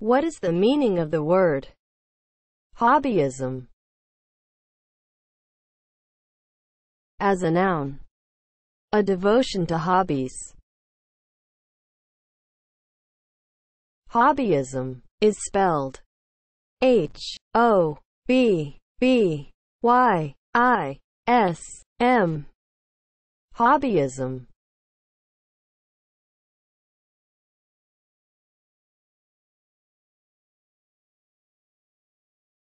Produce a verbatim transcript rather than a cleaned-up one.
What is the meaning of the word hobbyism? As a noun, a devotion to hobbies. Hobbyism is spelled H O B B Y I S M. Hobbyism